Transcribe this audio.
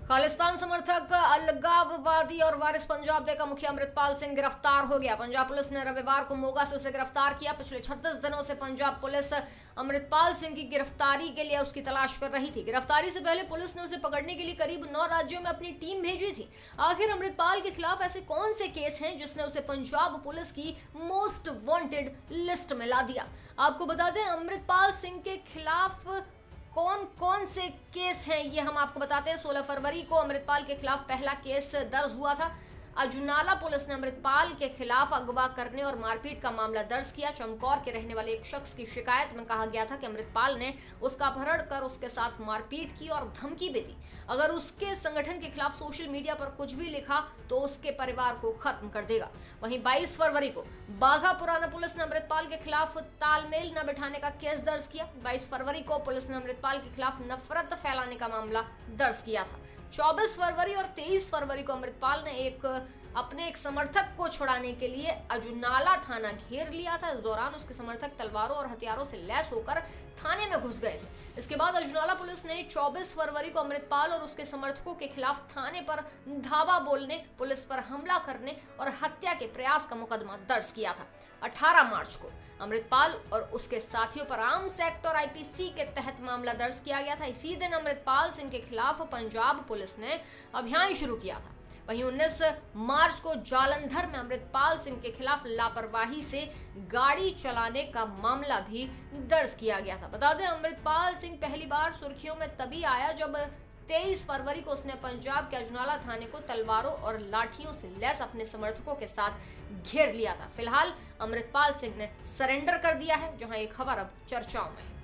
खालिस्तान समर्थक अलगाववादी और वारिस पंजाब डे का मुखिया अमृतपाल सिंह गिरफ्तार हो गया। पंजाब पुलिस ने रविवार को मोगा से उसे गिरफ्तार किया। पिछले 36 दिनों से पंजाब पुलिस अमृतपाल सिंह की गिरफ्तारी के लिए उसकी तलाश कर रही थी। गिरफ्तारी से पहले पुलिस ने उसे पकड़ने के लिए करीब 9 राज्यों में अपनी टीम भेजी थी। आखिर अमृतपाल के खिलाफ ऐसे कौन से केस हैं जिसने उसे पंजाब पुलिस की मोस्ट वांटेड लिस्ट में ला दिया? आपको बता दें, अमृतपाल सिंह के खिलाफ कौन कौन से केस हैं ये हम आपको बताते हैं। 16 फरवरी को अमृतपाल के खिलाफ पहला केस दर्ज हुआ था। अजुनाला पुलिस ने अमृतपाल के खिलाफ अगवा करने और मारपीट का मामला दर्ज किया। चमकौर के रहने वाले एक शख्स की शिकायत में कहा गया था कि अमृतपाल ने उसका अपहरण कर उसके साथ मारपीट की और धमकी भी दी। अगर उसके संगठन के खिलाफ सोशल मीडिया पर कुछ भी लिखा तो उसके परिवार को खत्म कर देगा। वहीं 22 फरवरी को बाघा पुराना पुलिस ने अमृतपाल के खिलाफ तालमेल न बिठाने का केस दर्ज किया। 22 फरवरी को पुलिस ने अमृतपाल के खिलाफ नफरत फैलाने का मामला दर्ज किया था। 24 फरवरी और 23 फरवरी को अमृतपाल ने अपने एक समर्थक को छुड़ाने के लिए अजुनाला थाना घेर लिया था। इस दौरान उसके समर्थक तलवारों और हथियारों से लैस होकर थाने में घुस गए थे। इसके बाद अजुनाला पुलिस ने 24 फरवरी को अमृतपाल और उसके समर्थकों के खिलाफ थाने पर धावा बोलने, पुलिस पर हमला करने और हत्या के प्रयास का मुकदमा दर्ज किया था। 18 मार्च को अमृतपाल और उसके साथियों पर आर्म्स एक्ट और आईपीसी के तहत मामला दर्ज किया गया था। इसी दिन अमृतपाल सिंह के खिलाफ पंजाब पुलिस ने अभियान शुरू किया था। वहीं 19 मार्च को जालंधर में अमृतपाल सिंह के खिलाफ लापरवाही से गाड़ी चलाने का मामला भी दर्ज किया गया था। बता दें, अमृतपाल सिंह पहली बार सुर्खियों में तभी आया जब 23 फरवरी को उसने पंजाब के अजुनाला थाने को तलवारों और लाठियों से लैस अपने समर्थकों के साथ घेर लिया था। फिलहाल अमृतपाल सिंह ने सरेंडर कर दिया है, जहां ये खबर अब चर्चाओं में है।